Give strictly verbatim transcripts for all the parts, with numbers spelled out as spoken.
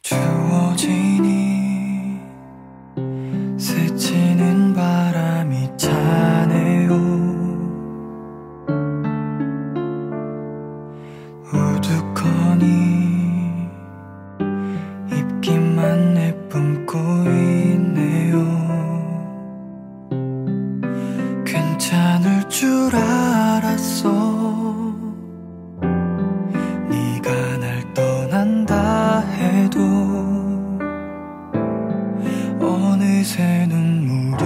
추워지니 스치는 바람이 차네요. 우두커니 입김만 내뿜고 있네요. 괜찮을 줄 알았어. 네가 날 떠난다 해도 어느새 눈물이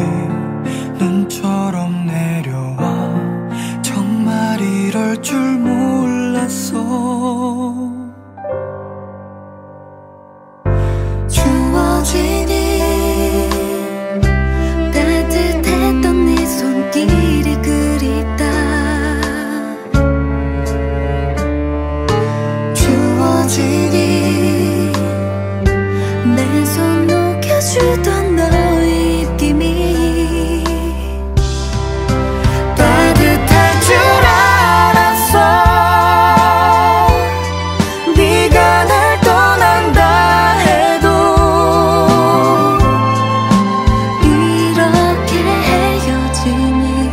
눈처럼 내려와. 정말 이럴 줄 몰랐어. 추워지니 따뜻했던 네 손길이 그립다. 추워지니 내 손 녹여주던 너의 입김이 따뜻할 줄 알았어. 네가 날 떠난다 해도 이렇게 헤어지니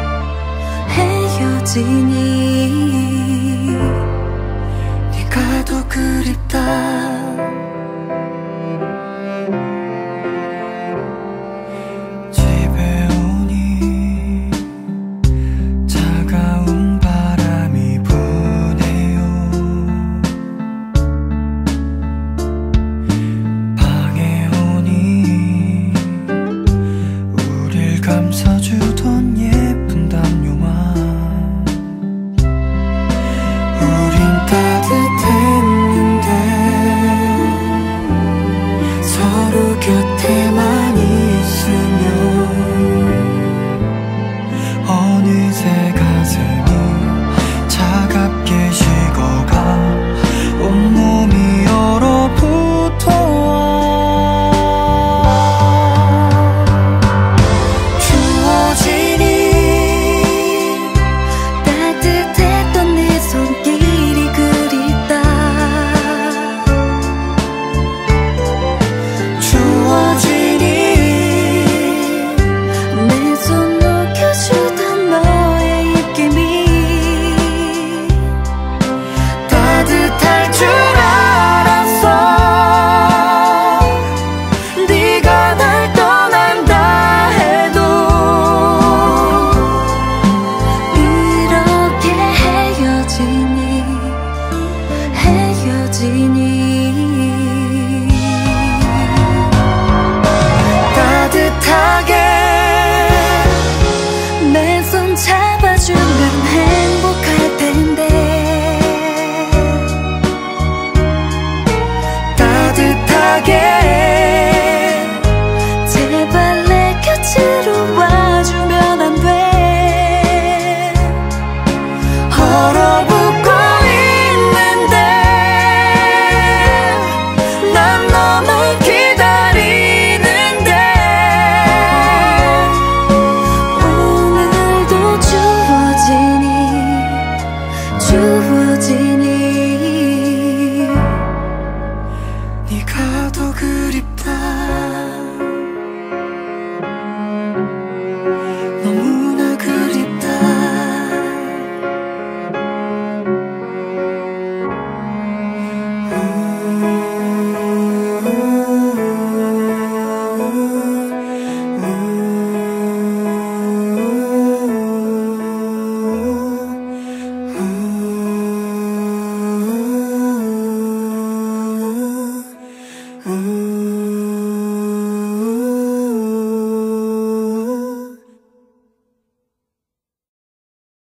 헤어지니 네가 더 그립다. 집에 오니 차가운 바람이 부네요. 방에 오니 우릴 감싸주